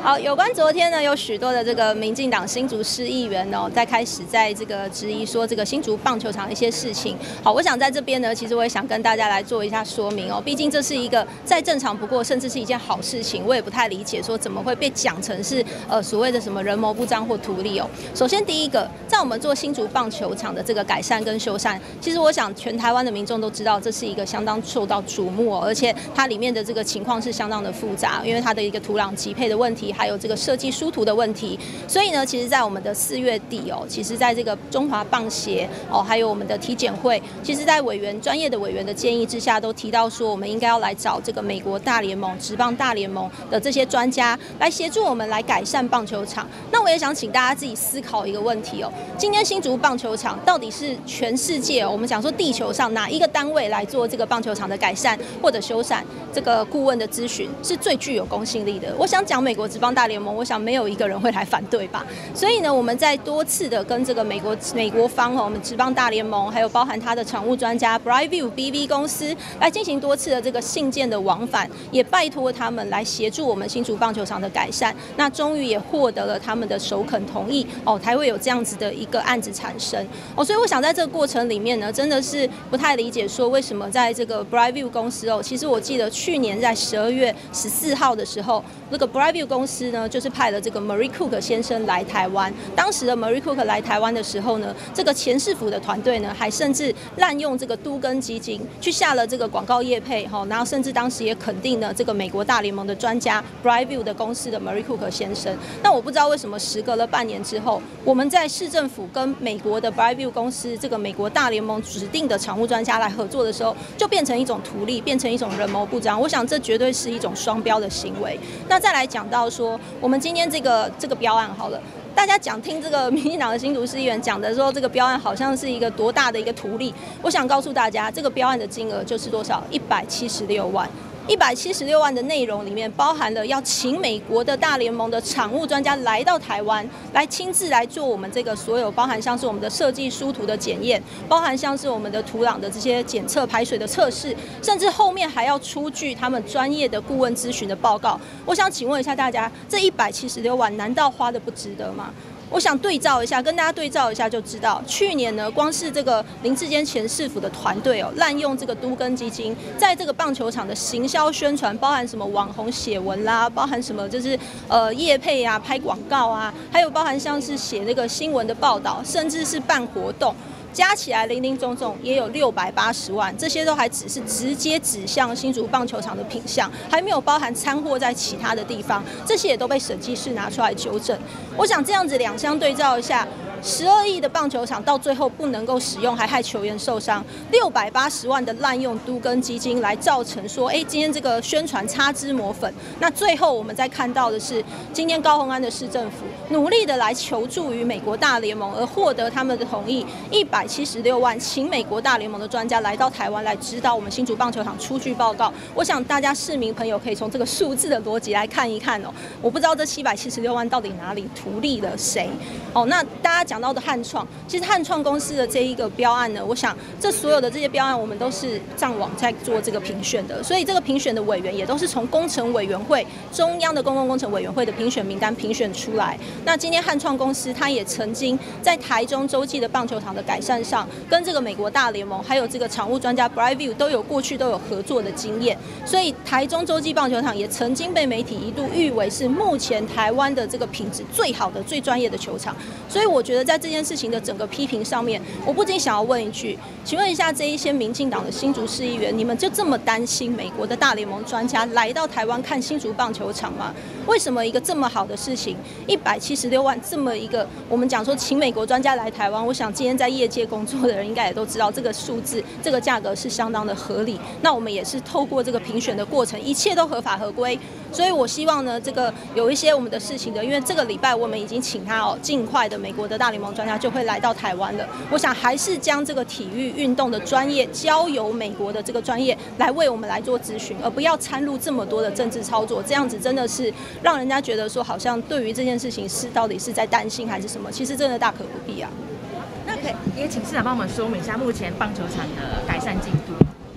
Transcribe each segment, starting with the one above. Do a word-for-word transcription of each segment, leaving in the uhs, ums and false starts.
好，有关昨天呢，有许多的这个民进党新竹市议员哦，在开始在这个质疑说这个新竹棒球场的一些事情。好，我想在这边呢，其实我也想跟大家来做一下说明哦，毕竟这是一个再正常不过，甚至是一件好事情。我也不太理解说怎么会被讲成是呃所谓的什么人谋不臧或图利哦。首先第一个，在我们做新竹棒球场的这个改善跟修缮，其实我想全台湾的民众都知道，这是一个相当受到瞩目哦，而且它里面的这个情况是相当的复杂，因为它的一个土壤级配的问题。还有这个设计疏图的问题，所以呢，其实，在我们的四月底哦，其实在这个中华棒协哦，还有我们的体检会，其实在委员专业的委员的建议之下，都提到说，我们应该要来找这个美国大联盟、职棒大联盟的这些专家来协助我们来改善棒球场。那我也想请大家自己思考一个问题哦，今天新竹棒球场到底是全世界、哦、我们讲说地球上哪一个单位来做这个棒球场的改善或者修缮？这个顾问的咨询是最具有公信力的。我想讲美国职棒大联盟，我想没有一个人会来反对吧。所以呢，我们在多次的跟这个美国美国方哦，我们职棒大联盟，还有包含他的常务专家 Brightview B V 公司来进行多次的这个信件的往返，也拜托他们来协助我们新竹棒球场的改善。那终于也获得了他们的首肯同意哦，才会有这样子的一个案子产生哦。所以我想在这个过程里面呢，真的是不太理解说为什么在这个 Brightview 公司哦，其实我记得去年在十二月十四号的时候，这个 Brightview 公司呢，就是派了这个 Murray Cook 先生来台湾。当时的 Murray Cook 来台湾的时候呢，这个前市府的团队呢，还甚至滥用这个都更基金去下了这个广告业配哈，然后甚至当时也肯定了这个美国大联盟的专家 Brightview 的公司的 Murray Cook 先生。那我不知道为什么时隔了半年之后，我们在市政府跟美国的 Brightview 公司这个美国大联盟指定的常务专家来合作的时候，就变成一种图利，变成一种人谋不臧。我想这绝对是一种双标的行为。那再来讲到说，我们今天这个这个标案好了。大家讲听这个民进党的新竹市议员讲的说，这个标案好像是一个多大的一个图利。我想告诉大家，这个标案的金额就是多少？一百七十六万。一百七十六万的内容里面包含了要请美国的大联盟的场务专家来到台湾，来亲自来做我们这个所有包含像是我们的设计疏图的检验，包含像是我们的土壤的这些检测排水的测试，甚至后面还要出具他们专业的顾问咨询的报告。我想请问一下大家，这一百七十六万难道花的不值得吗？我想对照一下，跟大家对照一下就知道，去年呢，光是这个林志坚前市府的团队哦，滥用这个都更基金，在这个棒球场的行销宣传，包含什么网红写文啦，包含什么就是呃业配啊、拍广告啊，还有包含像是写那个新闻的报道，甚至是办活动。加起来零零总总也有六百八十万，这些都还只是直接指向新竹棒球场的品项，还没有包含掺和在其他的地方，这些也都被审计室拿出来纠正。我想这样子两相对照一下，十二亿的棒球场到最后不能够使用，还害球员受伤，六百八十万的滥用都更基金来造成说，哎，今天这个宣传擦脂抹粉。那最后我们再看到的是，今天高虹安的市政府努力的来求助于美国大联盟，而获得他们的同意，一百七十六万，请美国大联盟的专家来到台湾来指导我们新竹棒球场出具报告。我想大家市民朋友可以从这个数字的逻辑来看一看哦。我不知道这七百七十六万到底哪里图利了谁哦？那大家讲到的汉创，其实汉创公司的这一个标案呢，我想这所有的这些标案，我们都是上网在做这个评选的，所以这个评选的委员也都是从工程委员会、中央的公共工程委员会的评选名单评选出来。那今天汉创公司，它也曾经在台中洲际的棒球场的改善上，跟这个美国大联盟还有这个场务专家 Brightview 都有过去都有合作的经验，所以台中洲际棒球场也曾经被媒体一度誉为是目前台湾的这个品质最好的、最专业的球场。所以我觉得在这件事情的整个批评上面，我不禁想要问一句，请问一下这一些民进党的新竹市议员，你们就这么担心美国的大联盟专家来到台湾看新竹棒球场吗？为什么一个这么好的事情，一百七十六万这么一个，我们讲说请美国专家来台湾，我想今天在业界工作的人应该也都知道，这个数字、这个价格是相当的合理。那我们也是透过这个评选的过程，一切都合法合规。所以我希望呢，这个有一些我们的事情的，因为这个礼拜我们已经请他哦，尽快的美国的大联盟专家就会来到台湾了。我想还是将这个体育运动的专业交由美国的这个专业来为我们来做咨询，而不要掺入这么多的政治操作，这样子真的是让人家觉得说好像对于这件事情是到底是在担心还是什么，其实真的大可不必啊。 那可以也请市长帮我们说明一下目前棒球场的改善进度。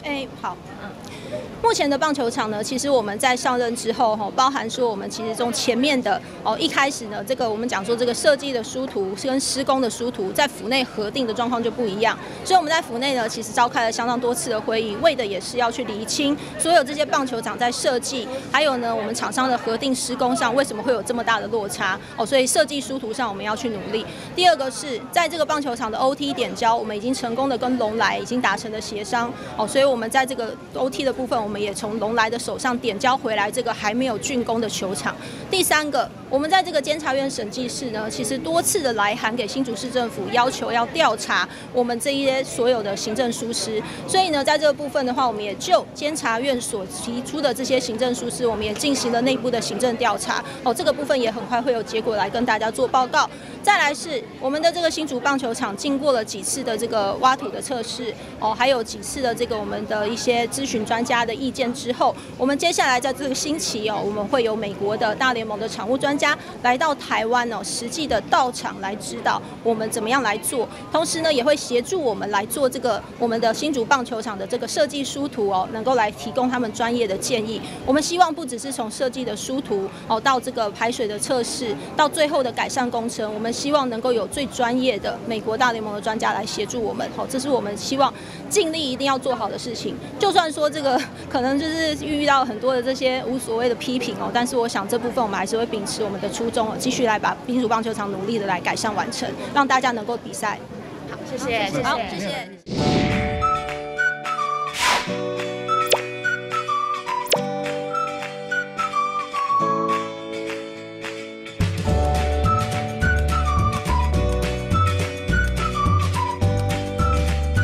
哎，好，嗯。目前的棒球场呢，其实我们在上任之后，哈，包含说我们其实从前面的哦一开始呢，这个我们讲说这个设计的书图跟施工的书图，在府内核定的状况就不一样，所以我们在府内呢，其实召开了相当多次的会议，为的也是要去厘清所有这些棒球场在设计，还有呢我们厂商的核定施工上为什么会有这么大的落差哦，所以设计书图上我们要去努力。第二个是在这个棒球场的 O T 点交，我们已经成功的跟龙来已经达成了协商哦，所以我们在这个 O T 的部分，我们也从龙来的手上点交回来这个还没有竣工的球场。第三个，我们在这个监察院审计室呢，其实多次的来函给新竹市政府，要求要调查我们这一些所有的行政疏失。所以呢，在这个部分的话，我们也就监察院所提出的这些行政疏失，我们也进行了内部的行政调查。哦，这个部分也很快会有结果来跟大家做报告。再来是我们的这个新竹棒球场经过了几次的这个挖土的测试，哦，还有几次的这个我们的一些咨询专家的意见之后，我们接下来在这个星期哦，我们会有美国的大联盟的场务专家来到台湾哦，实际的到场来指导我们怎么样来做，同时呢也会协助我们来做这个我们的新竹棒球场的这个设计书图哦，能够来提供他们专业的建议。我们希望不只是从设计的书图哦，到这个排水的测试，到最后的改善工程，我们希望能够有最专业的美国大联盟的专家来协助我们。好，这是我们希望尽力一定要做好的事情。就算说这个可能就是遇到很多的这些无所谓的批评哦，但是我想这部分我们还是会秉持我们的初衷哦，继续来把新竹棒球场努力的来改善完成，让大家能够比赛。 好，谢谢，谢谢， 好，谢谢。